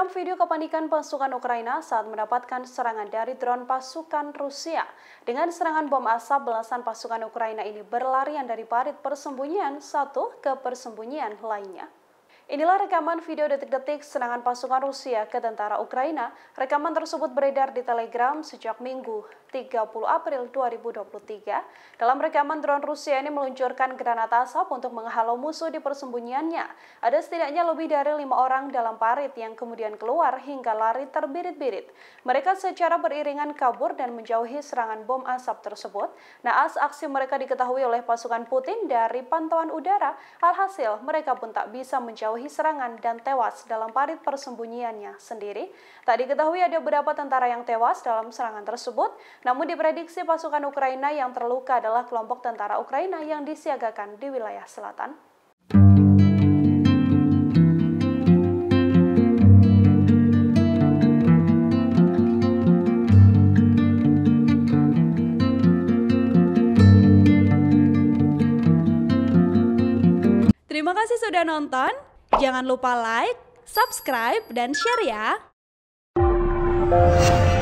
Rekaman video kepanikan pasukan Ukraina saat mendapatkan serangan dari drone pasukan Rusia. Dengan serangan bom asap, belasan pasukan Ukraina ini berlarian dari parit persembunyian satu ke persembunyian lainnya. Inilah rekaman video detik-detik serangan pasukan Rusia ke tentara Ukraina. Rekaman tersebut beredar di Telegram sejak Minggu 30 April 2023. Dalam rekaman, drone Rusia ini meluncurkan granat asap untuk menghalau musuh di persembunyiannya. Ada setidaknya lebih dari 5 orang dalam parit yang kemudian keluar hingga lari terbirit-birit. Mereka secara beriringan kabur dan menjauhi serangan bom asap tersebut. Naas aksi mereka diketahui oleh pasukan Putin dari pantauan udara. Alhasil, mereka pun tak bisa menjauhi serangan dan tewas dalam parit persembunyiannya sendiri. Tak diketahui ada beberapa tentara yang tewas dalam serangan tersebut, namun diprediksi pasukan Ukraina yang terluka adalah kelompok tentara Ukraina yang disiagakan di wilayah selatan. Terima kasih sudah nonton. Jangan lupa like, subscribe, dan share ya.